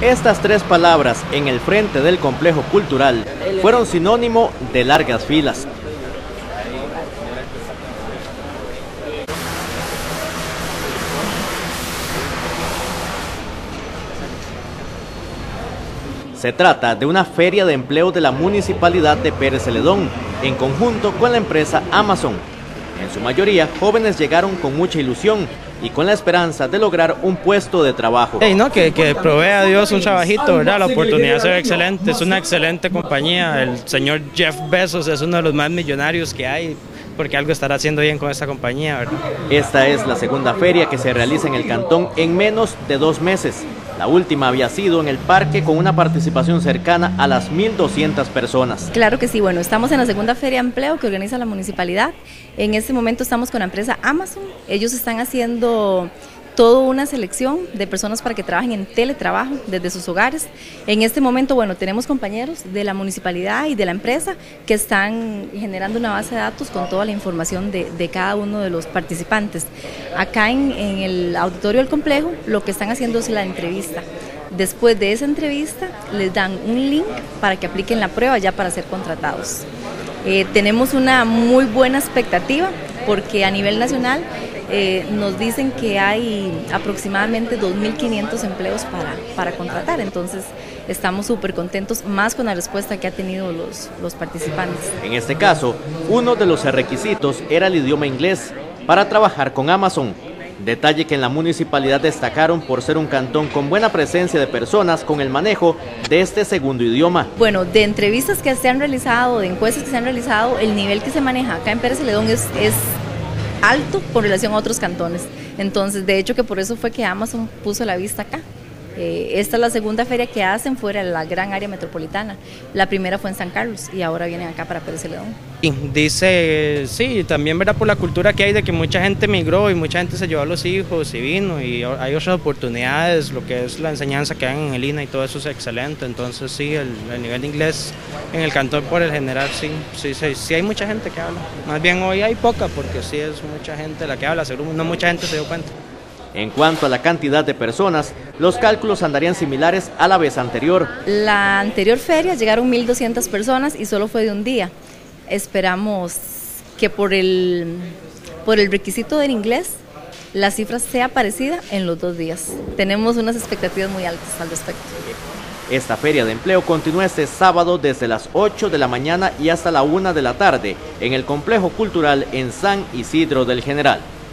Estas tres palabras en el frente del complejo cultural fueron sinónimo de largas filas. Se trata de una feria de empleo de la Municipalidad de Pérez Celedón, en conjunto con la empresa Amazon. En su mayoría, jóvenes llegaron con mucha ilusión y con la esperanza de lograr un puesto de trabajo. Que provea a Dios un trabajito, ¿verdad? La oportunidad se ve excelente, es una excelente compañía. El señor Jeff Bezos es uno de los más millonarios que hay, porque algo estará haciendo bien con esta compañía, ¿verdad? Esta es la segunda feria que se realiza en el cantón en menos de 2 meses. La última había sido en el parque con una participación cercana a las 1.200 personas. Claro que sí, bueno, estamos en la segunda feria de empleo que organiza la municipalidad. En este momento estamos con la empresa Amazon. Ellos están haciendo toda una selección de personas para que trabajen en teletrabajo desde sus hogares. En este momento, bueno, tenemos compañeros de la municipalidad y de la empresa que están generando una base de datos con toda la información de cada uno de los participantes. Acá en el auditorio del complejo lo que están haciendo es la entrevista. Después de esa entrevista les dan un link para que apliquen la prueba ya para ser contratados. Tenemos una muy buena expectativa porque a nivel nacional nos dicen que hay aproximadamente 2.500 empleos para contratar, entonces estamos súper contentos, más con la respuesta que han tenido los participantes. En este caso, uno de los requisitos era el idioma inglés para trabajar con Amazon. Detalle que en la municipalidad destacaron por ser un cantón con buena presencia de personas con el manejo de este segundo idioma. Bueno, de entrevistas que se han realizado, de encuestas que se han realizado, el nivel que se maneja acá en Pérez Celedón es alto con relación a otros cantones. Entonces, de hecho que por eso fue que Amazon puso la vista acá. Esta es la segunda feria que hacen fuera de la gran área metropolitana. La primera fue en San Carlos y ahora vienen acá para Pérez Celedón. Dice, sí, también verdad por la cultura que hay de que mucha gente migró y mucha gente se llevó a los hijos y vino y hay otras oportunidades, lo que es la enseñanza que dan en el INA y todo eso es excelente. Entonces sí, el nivel de inglés en el cantón por el general sí hay mucha gente que habla. Más bien hoy hay poca porque sí es mucha gente la que habla, seguro no mucha gente se dio cuenta. En cuanto a la cantidad de personas, los cálculos andarían similares a la vez anterior. La anterior feria llegaron 1.200 personas y solo fue de un día. Esperamos que por el requisito del inglés la cifra sea parecida en los 2 días. Tenemos unas expectativas muy altas al respecto. Esta feria de empleo continúa este sábado desde las 8 de la mañana y hasta la 1 de la tarde en el complejo cultural en San Isidro del General.